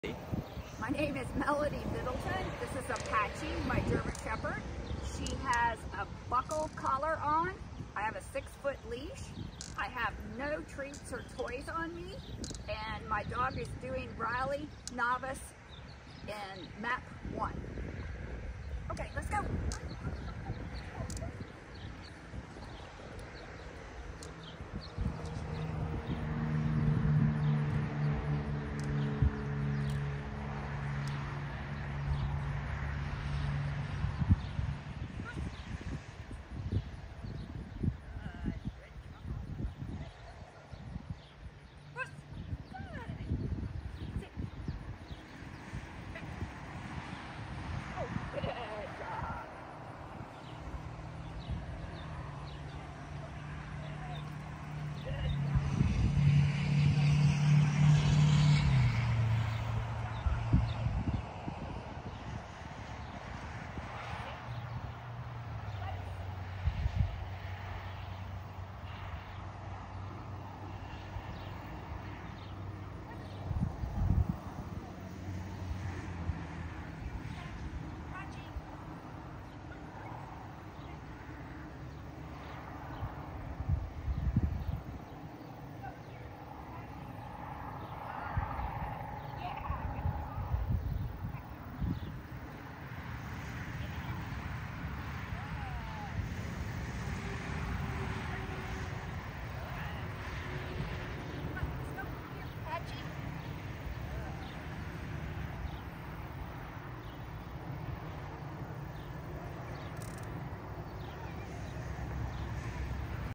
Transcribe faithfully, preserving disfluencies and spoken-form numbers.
My name is Melody Middleton. This is Apache, my German Shepherd. She has a buckle collar on. I have a six foot leash. I have no treats or toys on me. And my dog is doing Riley Novice in map one. Okay, let's go.